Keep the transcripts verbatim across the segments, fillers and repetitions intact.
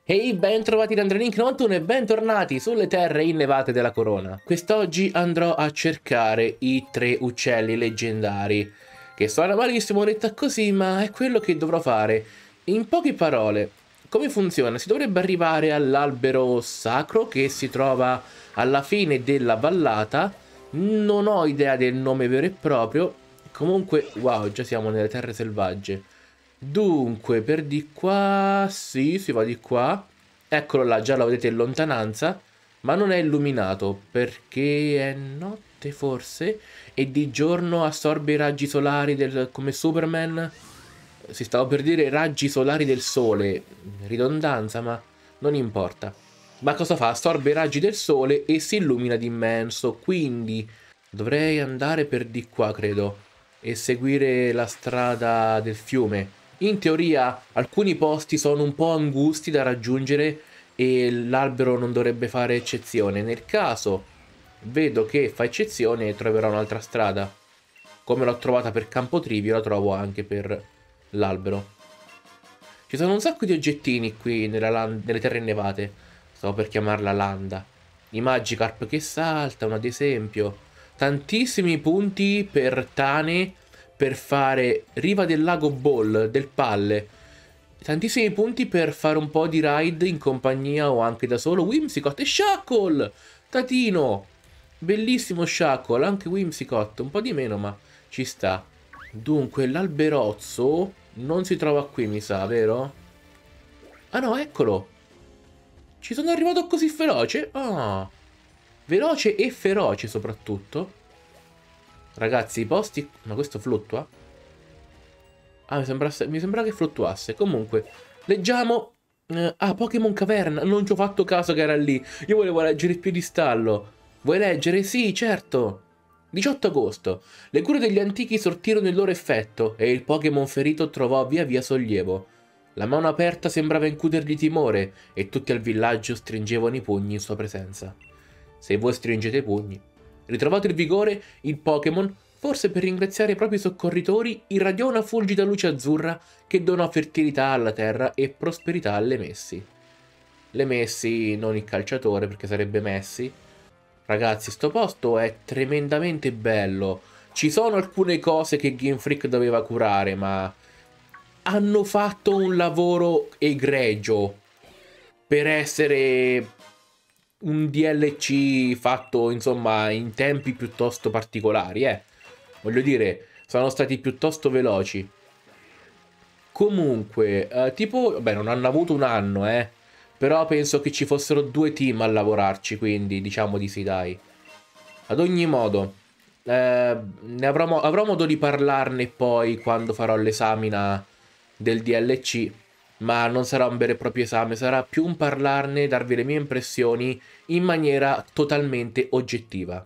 Ehi, ben trovati da Andrelink novantuno e bentornati sulle terre innevate della Corona. Quest'oggi andrò a cercare i tre uccelli leggendari, che suona malissimo detta così, ma è quello che dovrò fare. In poche parole, come funziona? Si dovrebbe arrivare all'albero sacro che si trova alla fine della vallata. Non ho idea del nome vero e proprio. Comunque, wow, già siamo nelle terre selvagge. Dunque, per di qua... Sì, si va di qua. Eccolo là, già lo vedete in lontananza. Ma non è illuminato, perché è notte forse? E di giorno assorbe i raggi solari del... come Superman? Si stava per dire i raggi solari del sole. Ridondanza, ma non importa. Ma cosa fa? Assorbe i raggi del sole e si illumina d'immenso. Quindi dovrei andare per di qua, credo, e seguire la strada del fiume. In teoria alcuni posti sono un po' angusti da raggiungere e l'albero non dovrebbe fare eccezione. Nel caso vedo che fa eccezione, troverò un'altra strada. Come l'ho trovata per Campotrivio, la trovo anche per l'albero. Ci sono un sacco di oggettini qui nella nelle terre innevate. Stavo per chiamarla landa. I Magikarp che saltano, ad esempio. Tantissimi punti per Tane per fare Riva del Lago Ball, del Palle. Tantissimi punti per fare un po' di ride in compagnia o anche da solo. Whimsicott e Shackle! Tatino! Bellissimo Shackle, anche Whimsicott. Un po' di meno, ma ci sta. Dunque, l'alberozzo non si trova qui, mi sa, vero? Ah no, eccolo! Ci sono arrivato così veloce? Ah! Veloce e feroce soprattutto. Ragazzi, i posti... Ma questo fluttua? Ah, mi sembra, mi sembra che fluttuasse. Comunque, leggiamo... Eh, ah, Pokémon Caverna. Non ci ho fatto caso che era lì. Io volevo leggere il piedistallo. Vuoi leggere? Sì, certo. diciotto agosto. Le cure degli antichi sortirono il loro effetto e il Pokémon ferito trovò via via sollievo. La mano aperta sembrava incutergli timore e tutti al villaggio stringevano i pugni in sua presenza. Se voi stringete i pugni... Ritrovato il vigore, il Pokémon, forse per ringraziare i propri soccorritori, irradiò una fulgida luce azzurra che donò fertilità alla terra e prosperità alle Messi. Le Messi, non il calciatore perché sarebbe Messi. Ragazzi, sto posto è tremendamente bello. Ci sono alcune cose che Game Freak doveva curare, ma hanno fatto un lavoro egregio per essere un D L C fatto, insomma, in tempi piuttosto particolari, eh. Voglio dire, sono stati piuttosto veloci. Comunque, eh, tipo, vabbè, non hanno avuto un anno, eh. Però penso che ci fossero due team a lavorarci, quindi diciamo di sì, dai. Ad ogni modo, eh, ne avrò, avrò modo di parlarne poi quando farò l'esamina del D L C. Ma non sarà un vero e proprio esame, sarà più un parlarne, darvi le mie impressioni in maniera totalmente oggettiva.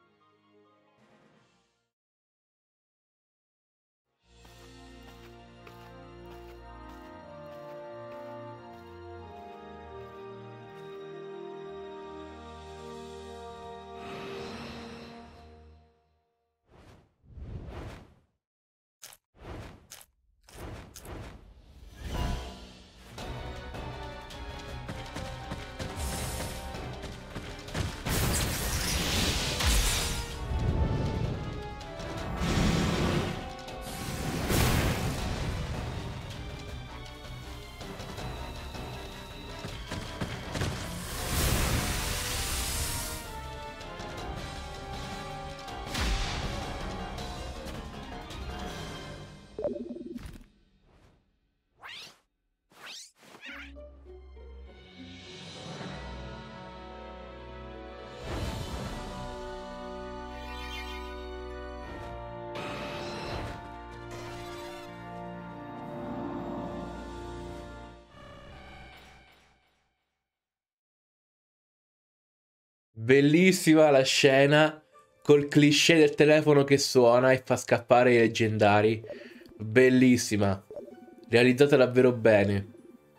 Bellissima la scena col cliché del telefono che suona e fa scappare i leggendari. Bellissima. Realizzata davvero bene.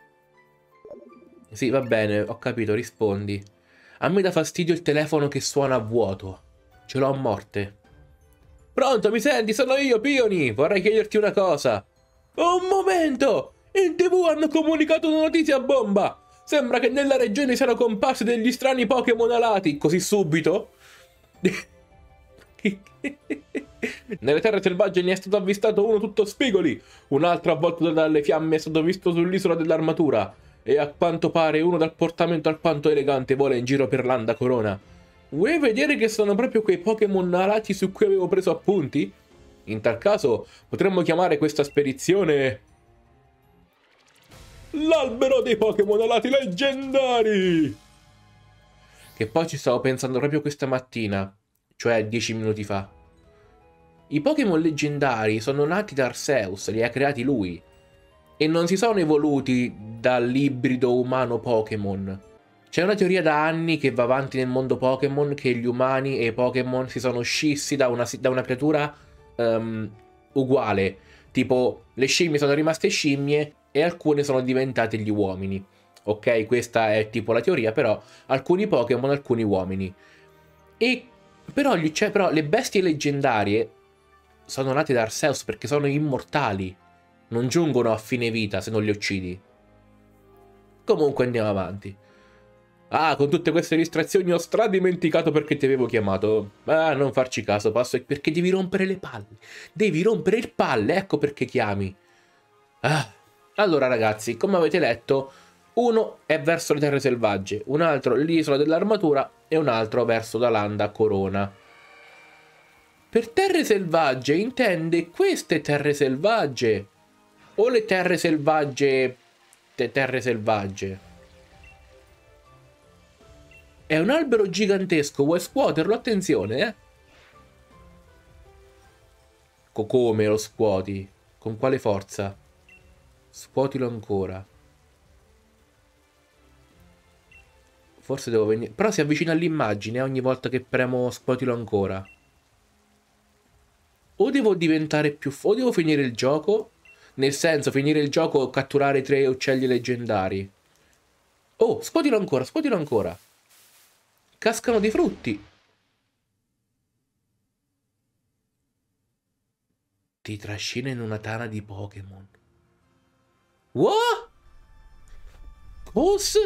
Sì, va bene, ho capito, rispondi. A me dà fastidio il telefono che suona a vuoto. Ce l'ho a morte. Pronto, mi senti? Sono io, Pioni! Vorrei chiederti una cosa. Un momento! In tivù hanno comunicato una notizia bomba! Sembra che nella regione siano comparsi degli strani Pokémon alati. Così subito? Nelle terre selvagge ne è stato avvistato uno tutto spigoli. Un altro avvolto dalle fiamme è stato visto sull'isola dell'armatura. E a quanto pare uno dal portamento alquanto elegante vola in giro per Landa Corona. Vuoi vedere che sono proprio quei Pokémon alati su cui avevo preso appunti? In tal caso potremmo chiamare questa spedizione l'albero dei Pokémon alati leggendari! Che poi ci stavo pensando proprio questa mattina, cioè dieci minuti fa. I Pokémon leggendari sono nati da Arceus, li ha creati lui. E non si sono evoluti dall'ibrido umano-Pokémon. C'è una teoria da anni che va avanti nel mondo Pokémon che gli umani e i Pokémon si sono scissi da una, da una creatura um, uguale. Tipo, le scimmie sono rimaste scimmie e alcune sono diventate gli uomini. Ok, questa è tipo la teoria, però alcuni Pokémon, alcuni uomini. E però, gli, cioè, però le bestie leggendarie sono nate da Arceus perché sono immortali. Non giungono a fine vita se non li uccidi. Comunque andiamo avanti. Ah, con tutte queste distrazioni ho stradimenticato perché ti avevo chiamato. Ah, non farci caso, passo perché devi rompere le palle. Devi rompere il palle, ecco perché chiami. Ah, allora ragazzi, come avete letto, uno è verso le terre selvagge, un altro l'isola dell'armatura e un altro verso la Landa Corona. Per terre selvagge intende queste terre selvagge o le terre selvagge te terre selvagge? È un albero gigantesco, vuoi scuoterlo? Attenzione, eh? Come lo scuoti? Con quale forza? Scuotilo ancora. Forse devo venire... Però si avvicina all'immagine ogni volta che premo scuotilo ancora. O devo diventare più... O devo finire il gioco? Nel senso, finire il gioco o catturare tre uccelli leggendari. Oh, scuotilo ancora, scuotilo ancora. Cascano dei frutti. Ti trascina in una tana di Pokémon. What? Cos?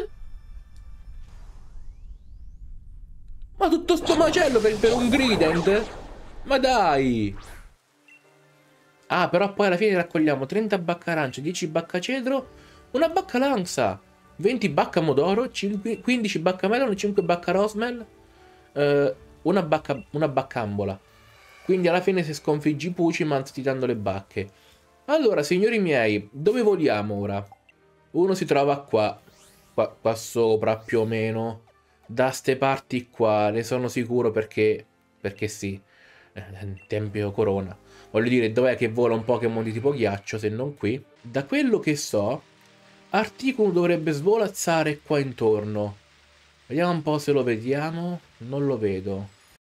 Ma tutto sto macello per, per un Grident? Ma dai! Ah, però poi alla fine raccogliamo trenta bacca arancia, dieci bacca cedro, una bacca lanza, venti bacca modoro, quindici bacca melon, cinque bacca rosmel, eh, una bacca, una baccambola. Quindi alla fine se sconfiggi Pucimant ti danno le bacche. Allora, signori miei, dove voliamo ora? Uno si trova qua, qua, qua sopra più o meno. Da ste parti qua, ne sono sicuro perché, perché sì, eh, Tempio Corona. Voglio dire, dov'è che vola un Pokémon di tipo ghiaccio se non qui? Da quello che so, Articuno dovrebbe svolazzare qua intorno. Vediamo un po' se lo vediamo. Non lo vedo.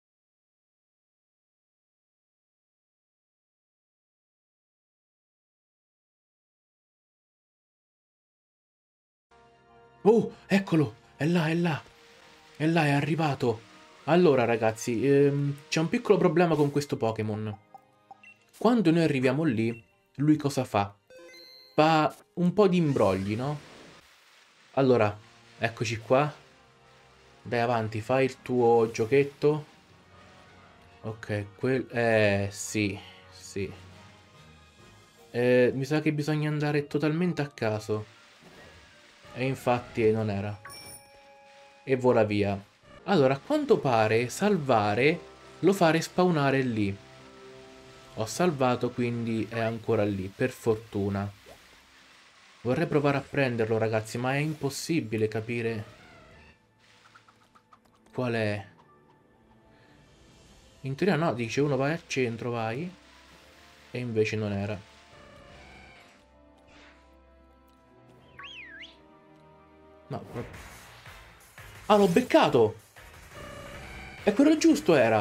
Oh, eccolo! È là, è là! È là, è arrivato! Allora ragazzi, ehm, c'è un piccolo problema con questo Pokémon. Quando noi arriviamo lì, lui cosa fa? Fa un po' di imbrogli, no? Allora, eccoci qua. Dai avanti, fai il tuo giochetto. Ok, quel... Eh, sì, sì. Eh, mi sa che bisogna andare totalmente a caso. E infatti non era. E vola via. Allora, a quanto pare salvare lo fa respawnare lì. Ho salvato, quindi è ancora lì, per fortuna. Vorrei provare a prenderlo, ragazzi, ma è impossibile capire qual è. In teoria no, dice uno vai al centro, vai. E invece non era. No, proprio... Ah, l'ho beccato! E quello giusto era!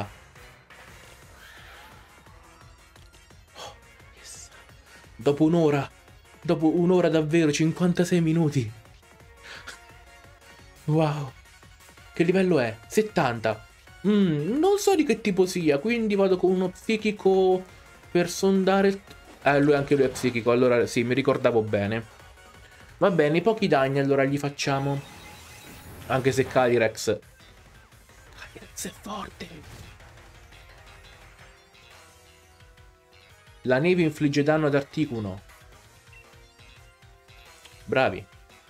Oh, yes. Dopo un'ora, dopo un'ora davvero, cinquantasei minuti. Wow! Che livello è? settanta. Mm, non so di che tipo sia, quindi vado con uno psichico per sondare... Eh, lui anche lui è psichico, allora sì, mi ricordavo bene. Va bene, pochi danni allora gli facciamo. Anche se Calyrex... Calyrex è forte. La neve infligge danno ad Articuno. Bravi.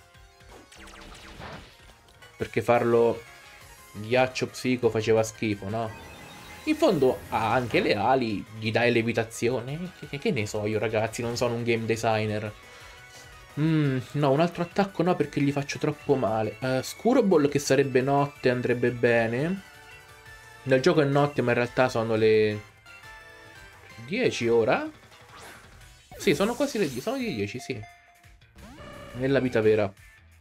Perché farlo ghiaccio psico faceva schifo, no? In fondo ha anche le ali, gli dai levitazione. Che, che ne so io, ragazzi, non sono un game designer. Mm, no, un altro attacco no, perché gli faccio troppo male. Uh, Scuro Ball, che sarebbe notte, andrebbe bene. Nel gioco è notte, ma in realtà sono le dieci ora? Sì, sono quasi le dieci, sono le dieci, sì. Nella vita vera.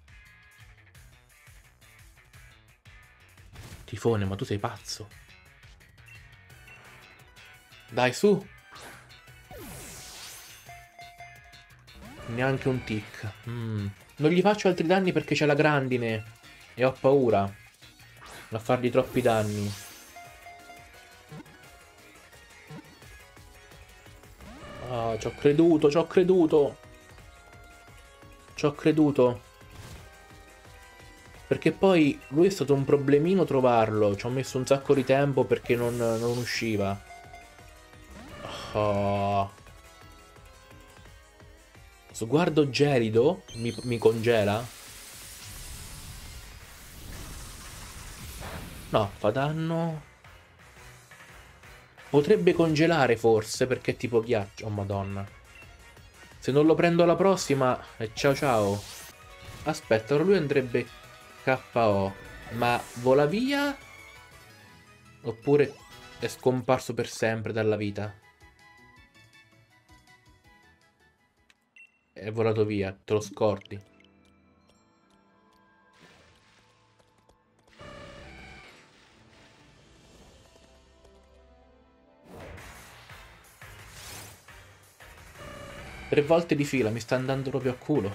Tifone, ma tu sei pazzo. Dai, su. Neanche un tic. Mm. Non gli faccio altri danni perché c'è la grandine. E ho paura a fargli troppi danni. Ah, ci ho creduto, ci ho creduto. Ci ho creduto. Perché poi lui è stato un problemino trovarlo. Ci ho messo un sacco di tempo perché non, non usciva. Oh. Sguardo gelido mi, mi congela? No, fa danno. Potrebbe congelare forse perché è tipo ghiaccio. Oh madonna. Se non lo prendo alla prossima, eh, ciao ciao. Aspetta, ora lui andrebbe K O. Ma vola via? Oppure è scomparso per sempre dalla vita? È volato via, te lo scordi. Tre volte di fila, mi sta andando proprio a culo.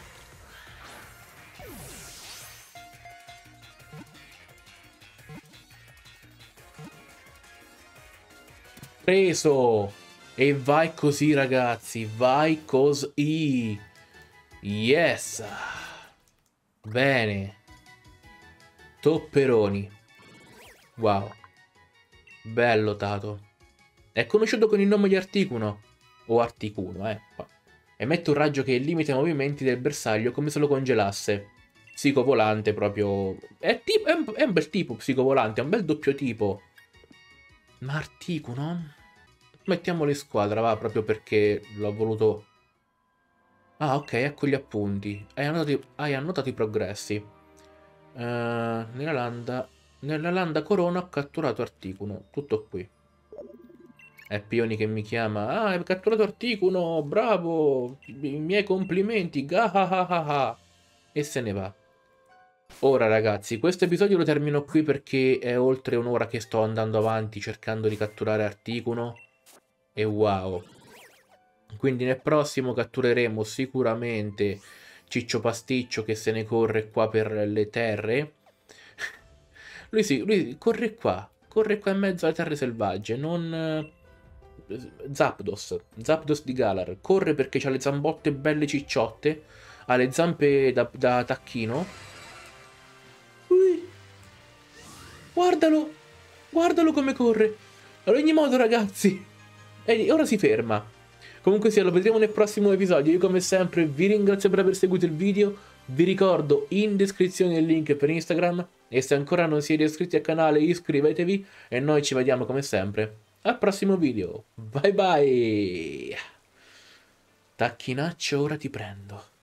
Preso! E vai così, ragazzi, vai così. Yes! Bene. Topperoni. Wow. Bello, Tato. È conosciuto con il nome di Articuno. O Articuno, eh. Emette un raggio che limita i movimenti del bersaglio come se lo congelasse. Psicovolante proprio... È, tipo, è, un, è un bel tipo psicovolante, è un bel doppio tipo. Ma Articuno? Mettiamolo in squadra, va, proprio perché l'ho voluto... Ah, ok, ecco gli appunti. Hai annotato, hai annotato i progressi. Uh, nella landa... Nella landa Corona ho catturato Articuno. Tutto qui. È Pioni che mi chiama. Ah, hai catturato Articuno, bravo. I miei complimenti. Gahahaha. E se ne va. Ora ragazzi, questo episodio lo termino qui perché è oltre un'ora che sto andando avanti cercando di catturare Articuno. E wow. Quindi nel prossimo cattureremo sicuramente Ciccio Pasticcio che se ne corre qua per le terre. Lui sì, lui corre qua. Corre qua in mezzo alle terre selvagge, non... Zapdos, Zapdos di Galar. Corre perché ha le zambotte belle cicciotte, ha le zampe da, da tacchino. Ui. Guardalo, guardalo come corre. Ad ogni modo, ragazzi, e ora si ferma. Comunque sia, lo vedremo nel prossimo episodio. Io come sempre vi ringrazio per aver seguito il video. Vi ricordo in descrizione il link per Instagram. E se ancora non siete iscritti al canale iscrivetevi. E noi ci vediamo come sempre al prossimo video. Bye bye. Tacchinaccio, ora ti prendo.